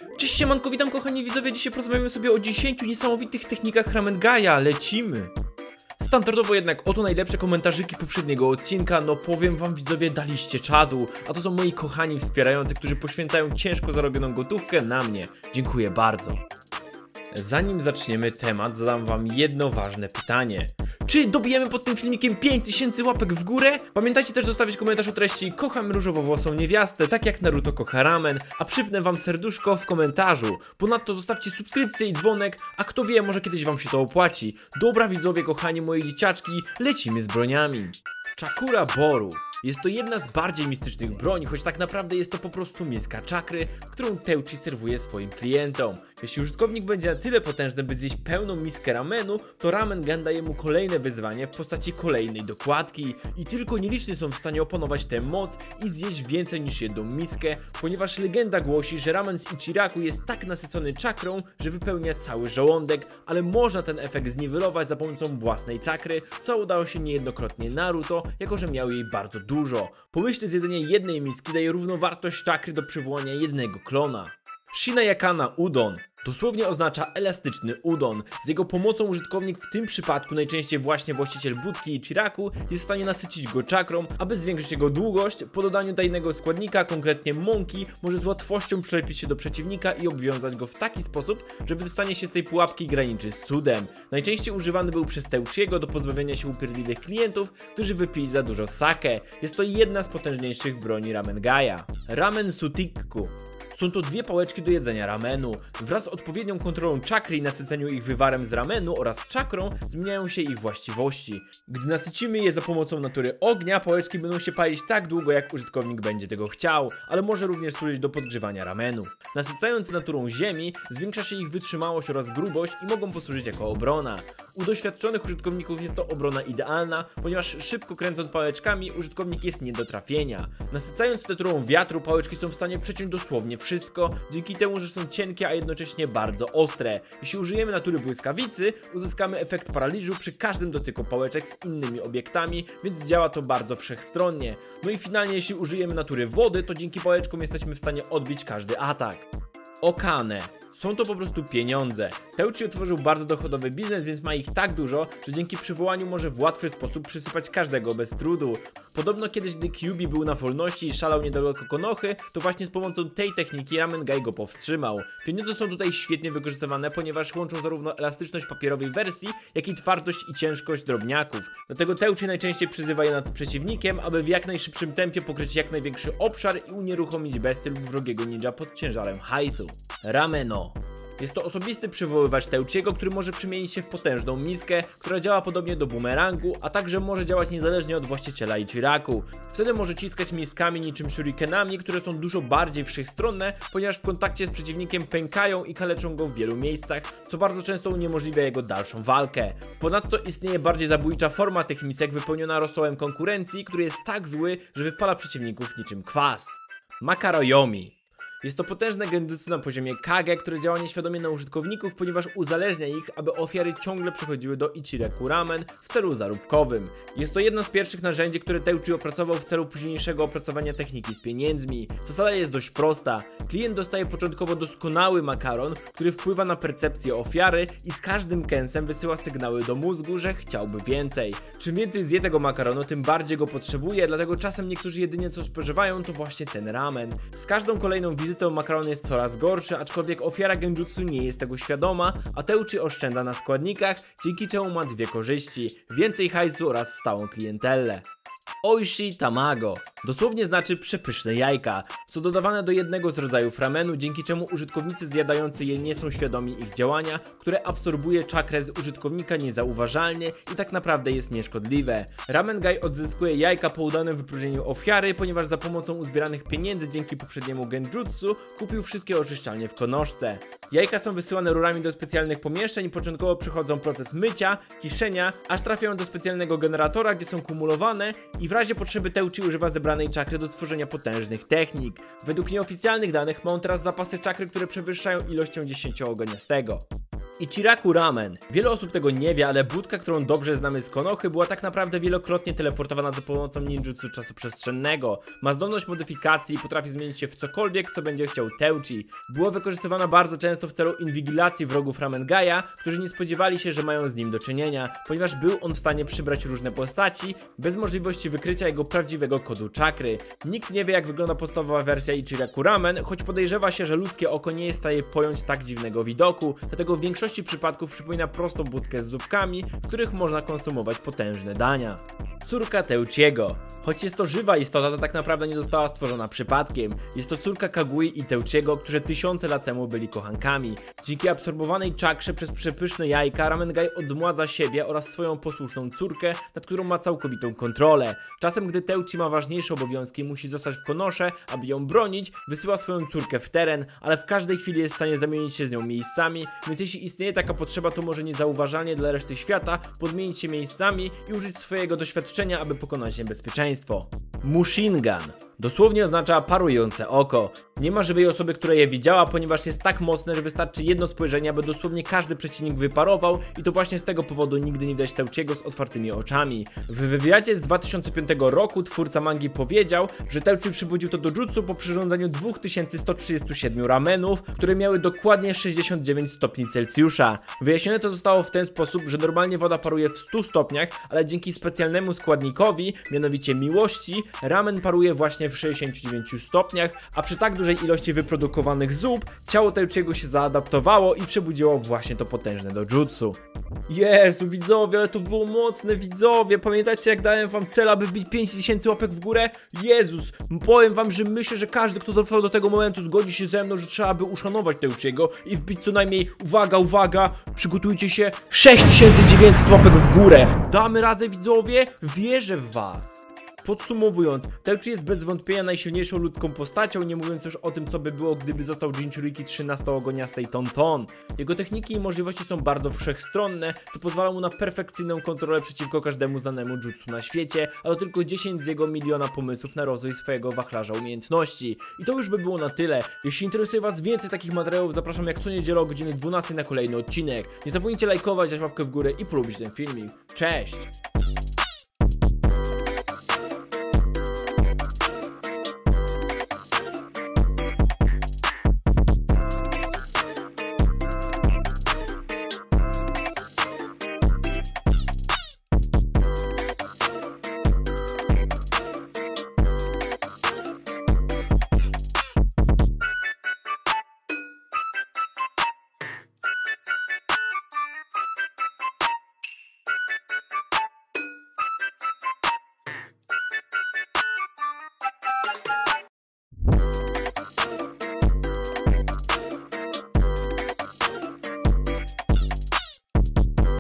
Cześć siemanko, witam kochani widzowie, dzisiaj porozmawiamy sobie o 10 niesamowitych technikach Ramen Guy'a, lecimy! Standardowo jednak oto najlepsze komentarzyki poprzedniego odcinka, no powiem wam widzowie, daliście czadu, a to są moi kochani wspierający, którzy poświęcają ciężko zarobioną gotówkę na mnie. Dziękuję bardzo. Zanim zaczniemy temat, zadam wam jedno ważne pytanie. Czy dobijemy pod tym filmikiem 5000 łapek w górę? Pamiętajcie też zostawić komentarz o treści "Kocham różowo-włosą niewiastę, tak jak Naruto kocha ramen", a przypnę wam serduszko w komentarzu. Ponadto zostawcie subskrypcję i dzwonek, a kto wie, może kiedyś wam się to opłaci. Dobra widzowie, kochani moje dzieciaczki, lecimy z broniami. Chakura Boru. Jest to jedna z bardziej mistycznych broni, choć tak naprawdę jest to po prostu miska czakry, którą Teuchi serwuje swoim klientom. Jeśli użytkownik będzie na tyle potężny, by zjeść pełną miskę ramenu, to Ramen Gun daje mu kolejne wyzwanie w postaci kolejnej dokładki. I tylko nieliczni są w stanie opanować tę moc i zjeść więcej niż jedną miskę, ponieważ legenda głosi, że ramen z Ichiraku jest tak nasycony czakrą, że wypełnia cały żołądek, ale można ten efekt zniwelować za pomocą własnej czakry, co udało się niejednokrotnie Naruto, jako że miał jej bardzo dużo. Pomyślne zjedzenie jednej miski daje równowartość czakry do przywołania jednego klona. Shinayakana Udon dosłownie oznacza elastyczny udon. Z jego pomocą użytkownik, w tym przypadku najczęściej właśnie właściciel budki Ichiraku, jest w stanie nasycić go czakrą, aby zwiększyć jego długość. Po dodaniu tajnego składnika, konkretnie mąki, może z łatwością przylepić się do przeciwnika i obwiązać go w taki sposób, że wydostanie się z tej pułapki graniczy z cudem. Najczęściej używany był przez Teuchiego do pozbawienia się upierdliwych klientów, którzy wypili za dużo sake. Jest to jedna z potężniejszych broni Ramen Guy'a. Ramen Sutikku. Są to dwie pałeczki do jedzenia ramenu. Wraz z odpowiednią kontrolą czakry i nasyceniu ich wywarem z ramenu oraz czakrą zmieniają się ich właściwości. Gdy nasycimy je za pomocą natury ognia, pałeczki będą się palić tak długo, jak użytkownik będzie tego chciał, ale może również służyć do podgrzewania ramenu. Nasycając naturą ziemi, zwiększa się ich wytrzymałość oraz grubość i mogą posłużyć jako obrona. U doświadczonych użytkowników jest to obrona idealna, ponieważ szybko kręcąc pałeczkami, użytkownik jest nie do trafienia. Nasycając naturą wiatru, pałeczki są w stanie przeciąć dosłownie wszystko, dzięki temu, że są cienkie, a jednocześnie bardzo ostre. Jeśli użyjemy natury błyskawicy, uzyskamy efekt paraliżu przy każdym dotyku pałeczek z innymi obiektami, więc działa to bardzo wszechstronnie. No i finalnie, jeśli użyjemy natury wody, to dzięki pałeczkom jesteśmy w stanie odbić każdy atak. Okane. Są to po prostu pieniądze. Teuchi otworzył bardzo dochodowy biznes, więc ma ich tak dużo, że dzięki przywołaniu może w łatwy sposób przysypać każdego bez trudu. Podobno kiedyś, gdy Kyuubi był na wolności i szalał niedaleko Konochy, to właśnie z pomocą tej techniki Ramen Guy go powstrzymał. Pieniądze są tutaj świetnie wykorzystywane, ponieważ łączą zarówno elastyczność papierowej wersji, jak i twardość i ciężkość drobniaków. Dlatego Teuchi najczęściej przyzywa je nad przeciwnikiem, aby w jak najszybszym tempie pokryć jak największy obszar i unieruchomić bestię lub wrogiego ninja pod ciężarem hajsu. Rameno. Jest to osobisty przywoływacz Teuchiego, który może przemienić się w potężną miskę, która działa podobnie do bumerangu, a także może działać niezależnie od właściciela Ichiraku. Wtedy może ciskać miskami niczym shurikenami, które są dużo bardziej wszechstronne, ponieważ w kontakcie z przeciwnikiem pękają i kaleczą go w wielu miejscach, co bardzo często uniemożliwia jego dalszą walkę. Ponadto istnieje bardziej zabójcza forma tych misek wypełniona rosołem konkurencji, który jest tak zły, że wypala przeciwników niczym kwas. Makaroyomi. Jest to potężne genjutsu na poziomie Kage, które działa nieświadomie na użytkowników, ponieważ uzależnia ich, aby ofiary ciągle przechodziły do Ichiraku Ramen w celu zarobkowym. Jest to jedno z pierwszych narzędzi, które Teuchi opracował w celu późniejszego opracowania techniki z pieniędzmi. Zasada jest dość prosta. Klient dostaje początkowo doskonały makaron, który wpływa na percepcję ofiary i z każdym kęsem wysyła sygnały do mózgu, że chciałby więcej. Czym więcej zje tego makaronu, tym bardziej go potrzebuje, dlatego czasem niektórzy jedynie co spożywają to właśnie ten ramen. Z każdą kolejną wizytą makaron jest coraz gorszy, aczkolwiek ofiara genjutsu nie jest tego świadoma, a Teuchi oszczędza na składnikach, dzięki czemu ma dwie korzyści: więcej hajsu oraz stałą klientelę. Oishi Tamago. Dosłownie znaczy przepyszne jajka. Są dodawane do jednego z rodzajów ramenu, dzięki czemu użytkownicy zjadający je nie są świadomi ich działania, które absorbuje czakrę z użytkownika niezauważalnie i tak naprawdę jest nieszkodliwe. Ramen Guy odzyskuje jajka po udanym wypróżnieniu ofiary, ponieważ za pomocą uzbieranych pieniędzy dzięki poprzedniemu genjutsu kupił wszystkie oczyszczalnie w Konoszce. Jajka są wysyłane rurami do specjalnych pomieszczeń i początkowo przechodzą proces mycia, kiszenia, aż trafiają do specjalnego generatora, gdzie są kumulowane i w razie potrzeby Teuchi używa zebranej czakry do tworzenia potężnych technik. Według nieoficjalnych danych ma on teraz zapasy czakry, które przewyższają ilością 10-ogoniastego. Ichiraku Ramen. Wiele osób tego nie wie, ale budka, którą dobrze znamy z Konochy, była tak naprawdę wielokrotnie teleportowana za pomocą ninjutsu czasoprzestrzennego. Ma zdolność modyfikacji i potrafi zmienić się w cokolwiek, co będzie chciał Teuchi. Była wykorzystywana bardzo często w celu inwigilacji wrogów Ramen Gaia, którzy nie spodziewali się, że mają z nim do czynienia, ponieważ był on w stanie przybrać różne postaci, bez możliwości wykrycia jego prawdziwego kodu czakry. Nikt nie wie, jak wygląda podstawowa wersja Ichiraku Ramen, choć podejrzewa się, że ludzkie oko nie jest w stanie pojąć tak dziwnego widoku, dlatego w większości przypadków przypomina prostą budkę z zupkami, w których można konsumować potężne dania. Córka Teuchiego. Choć jest to żywa istota, to tak naprawdę nie została stworzona przypadkiem. Jest to córka Kagui i Teuchiego, którzy tysiące lat temu byli kochankami. Dzięki absorbowanej czakrze przez przepyszne jajka, Ramen Gai odmładza siebie oraz swoją posłuszną córkę, nad którą ma całkowitą kontrolę. Czasem, gdy Teuchi ma ważniejsze obowiązki i musi zostać w Konosze, aby ją bronić, wysyła swoją córkę w teren, ale w każdej chwili jest w stanie zamienić się z nią miejscami, więc jeśli istnieje taka potrzeba, to może niezauważalnie dla reszty świata podmienić się miejscami i użyć swojego doświadczenia, aby pokonać niebezpieczeństwo. Mushingan. Dosłownie oznacza parujące oko. Nie ma żywej osoby, która je widziała, ponieważ jest tak mocne, że wystarczy jedno spojrzenie, aby dosłownie każdy przeciwnik wyparował i to właśnie z tego powodu nigdy nie widać Teuchiego z otwartymi oczami. W wywiadzie z 2005 roku twórca mangi powiedział, że Teuchi przybudził to dojutsu po przyrządzeniu 2137 ramenów, które miały dokładnie 69 stopni Celsjusza. Wyjaśnione to zostało w ten sposób, że normalnie woda paruje w 100 stopniach, ale dzięki specjalnemu składnikowi, mianowicie miłości, ramen paruje właśnie w 69 stopniach, a przy tak dużej ilości wyprodukowanych zup, ciało Teuchiego się zaadaptowało i przebudziło właśnie to potężne dojutsu. Jezu, widzowie, ale to było mocne, widzowie. Pamiętacie, jak dałem wam cel, aby wbić 5000 łapek w górę? Jezus, powiem wam, że myślę, że każdy, kto dotrwał do tego momentu, zgodzi się ze mną, że trzeba by uszanować Teuchiego i wbić co najmniej, uwaga, przygotujcie się, 6900 łapek w górę. Damy radę, widzowie? Wierzę w was. Podsumowując, Teuchi jest bez wątpienia najsilniejszą ludzką postacią, nie mówiąc już o tym, co by było, gdyby został Jinchuriki 13-ogoniastej Tonton. Jego techniki i możliwości są bardzo wszechstronne, co pozwala mu na perfekcyjną kontrolę przeciwko każdemu znanemu jutsu na świecie, a to tylko 10 z jego miliona pomysłów na rozwój swojego wachlarza umiejętności. I to już by było na tyle. Jeśli interesuje was więcej takich materiałów, zapraszam jak co niedzielę o godzinie 12 na kolejny odcinek. Nie zapomnijcie lajkować, dać łapkę w górę i polubić ten filmik. Cześć!